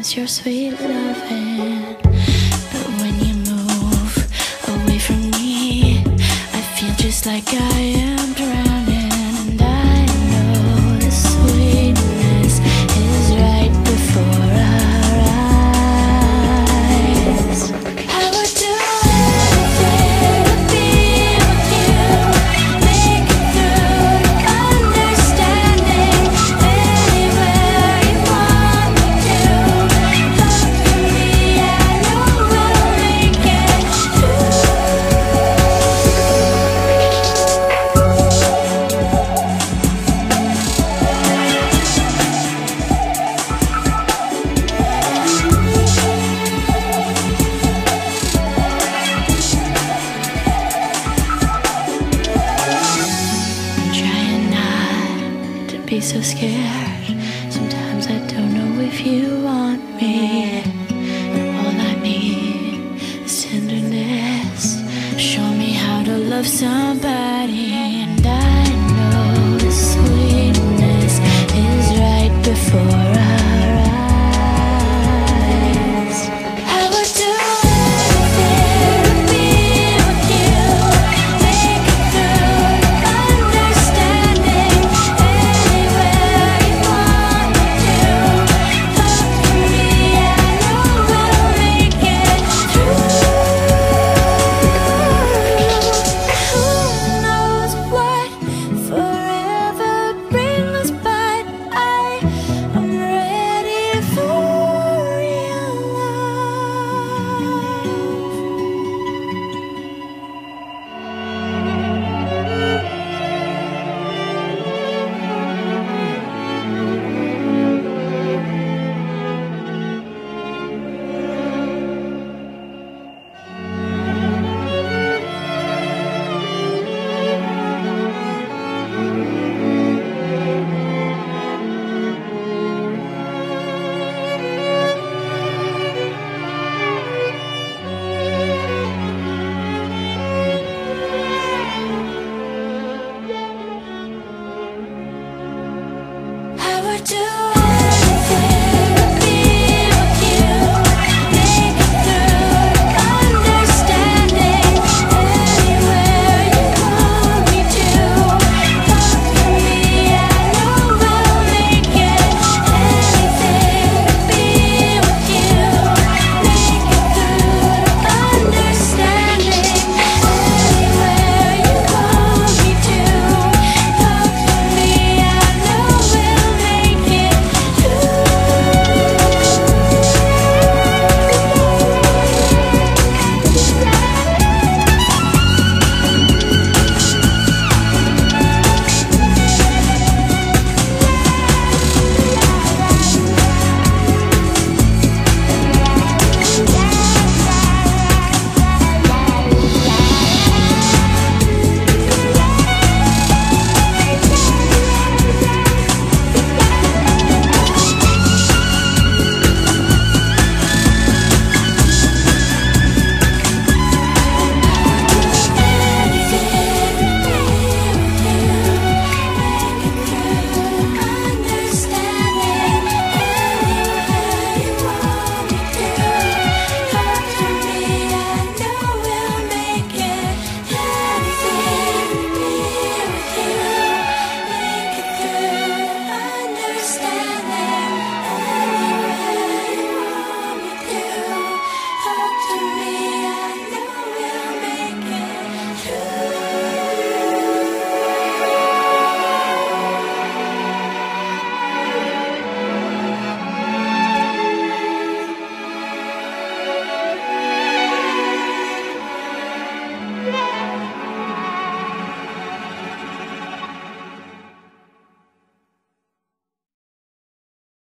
miss your sweet loving. But when you move away from me, I feel just like I am drowning. And I know the sweetness is right before our eyes. I would do anything to be with you, make it through understanding. Anywhere you want me to, look for me, I know we'll make it through. I'm trying not to be so scared. Sometimes I don't know if you want me. All I need is tenderness. Show me how to love somebody. And I know the sweetness is right before us.